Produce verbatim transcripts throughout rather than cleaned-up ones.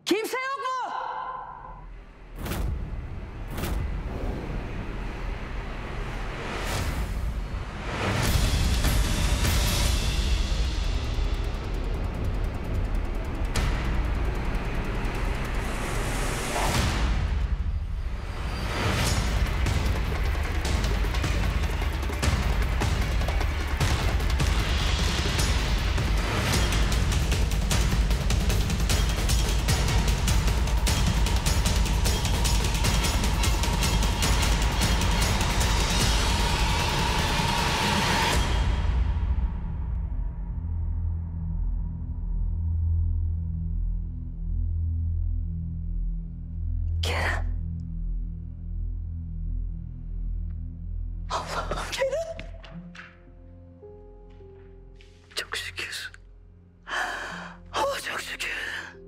Kimse yok mu? Allah'ım Kerem. Çok şükür. Oh çok şükür.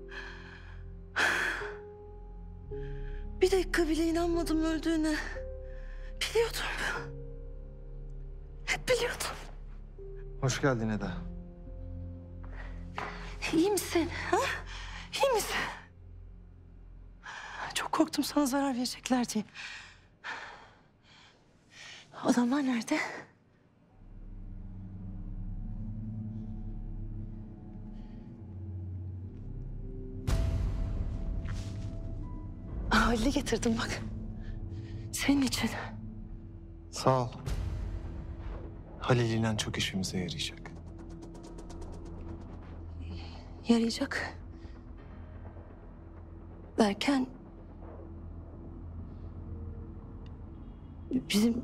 Bir dakika bile inanmadım öldüğüne. Biliyordum. Hep biliyordum. Hoş geldin Eda. İyi misin? Ha? İyi misin? Çok korktum sana zarar verecekler diye. Adamlar nerede? Halil'i getirdim bak. Senin için. Sağ ol. Halil inan çok işimize yarayacak. Yarayacak. Derken... Bizim...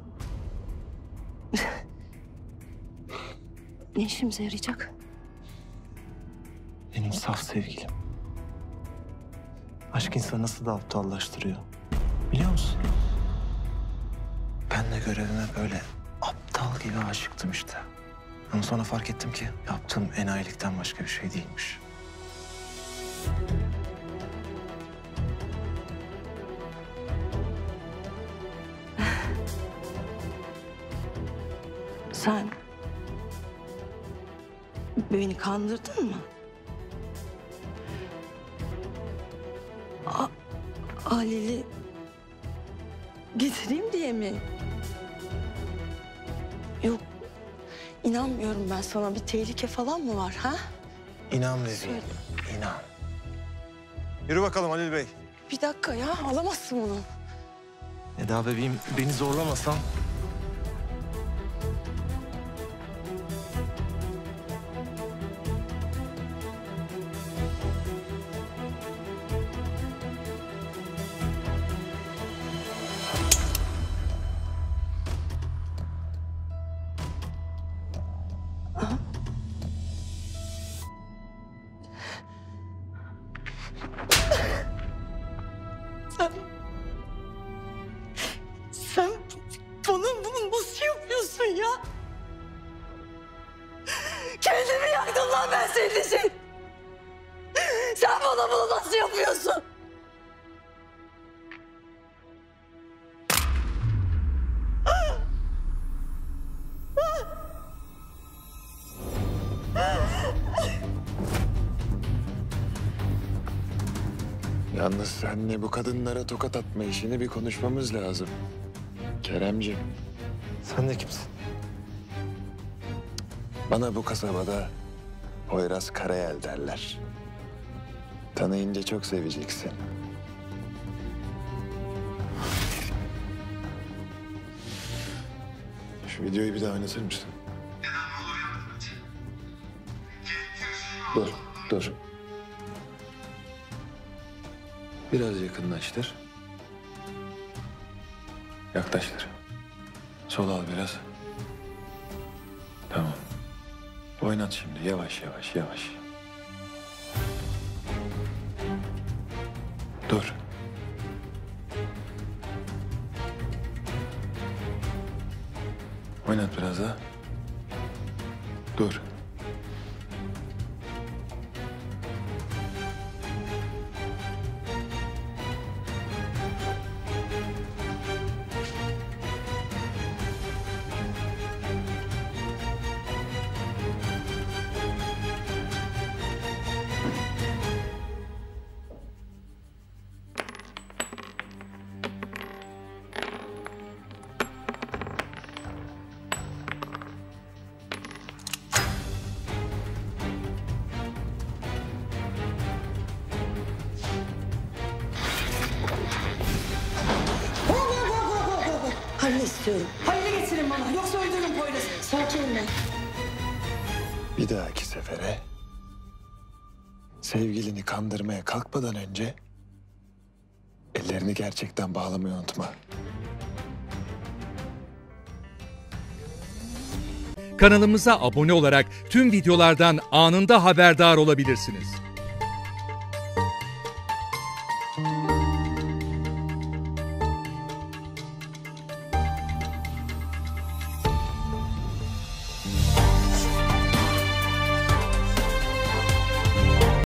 Ne işimize yarayacak? Benim saf sevgilim. Aşk insanı nasıl da aptallaştırıyor. Biliyor musun? Ben de görevime böyle aptal gibi aşıktım işte. Ama sonra fark ettim ki yaptığım enayilikten başka bir şey değilmiş. Sen... Beni kandırdın mı? A Halil'i getireyim diye mi? Yok, inanmıyorum ben sana. Bir tehlike falan mı var ha? İnan bebeğim, inan. Yürü bakalım Halil Bey. Bir dakika ya, alamazsın bunu. Eda bebeğim, beni zorlamasan... Aha. Sen... Sen bana bunu nasıl yapıyorsun ya? Kendimi yaktım lan ben senin için. Sen bana bunu nasıl yapıyorsun? Yalnız seninle bu kadınlara tokat atma işini bir konuşmamız lazım. Keremciğim, Sen de kimsin? bana bu kasabada Poyraz Karayel derler. Tanıyınca çok seveceksin. Şu videoyu bir daha oynatır mısın? Dur, dur. Biraz yakınlaştır. Yaklaştır. Sol al biraz. Tamam. Oynat şimdi yavaş yavaş yavaş. Dur. Oynat biraz daha. Dur. istiyorum. Halil'i getirin bana yoksa öldürürüm Poyraz'ı. Sakin ben. Bir dahaki sefere sevgilini kandırmaya kalkmadan önce ellerini gerçekten bağlamayı unutma. Kanalımıza abone olarak tüm videolardan anında haberdar olabilirsiniz.